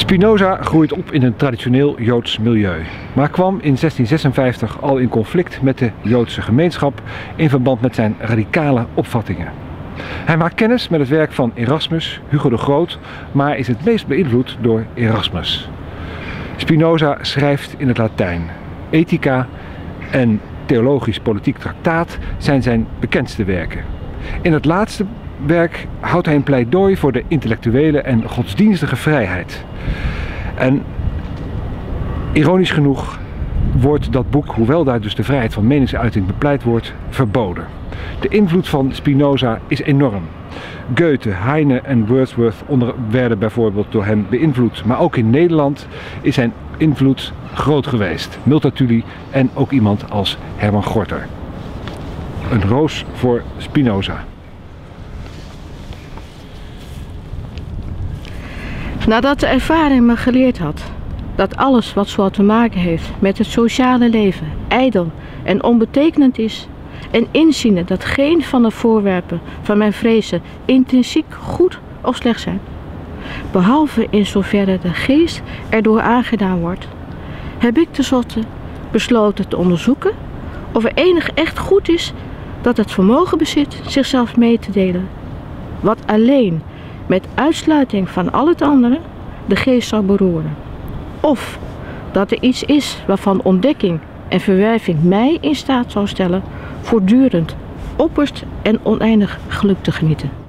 Spinoza groeit op in een traditioneel Joods milieu, maar kwam in 1656 al in conflict met de Joodse gemeenschap in verband met zijn radicale opvattingen. Hij maakt kennis met het werk van Erasmus, Hugo de Groot, maar is het meest beïnvloed door Erasmus. Spinoza schrijft in het Latijn. Ethica en Theologisch-politiek Tractaat zijn zijn bekendste werken. In het laatste werk houdt hij een pleidooi voor de intellectuele en godsdienstige vrijheid. En ironisch genoeg wordt dat boek, hoewel daar dus de vrijheid van meningsuiting bepleit wordt, verboden. De invloed van Spinoza is enorm. Goethe, Heine en Wordsworth werden bijvoorbeeld door hem beïnvloed. Maar ook in Nederland is zijn invloed groot geweest. Multatuli en ook iemand als Herman Gorter. Een roos voor Spinoza. Nadat de ervaring me geleerd had dat alles wat zo te maken heeft met het sociale leven ijdel en onbetekenend is, en inziende dat geen van de voorwerpen van mijn vrezen intrinsiek goed of slecht zijn, behalve in zoverre de geest erdoor aangedaan wordt, heb ik tenslotte besloten te onderzoeken of er enig echt goed is dat het vermogen bezit zichzelf mee te delen, wat alleen met uitsluiting van al het andere de geest zou beroeren. Of dat er iets is waarvan ontdekking en verwerving mij in staat zou stellen voortdurend opperst en oneindig geluk te genieten.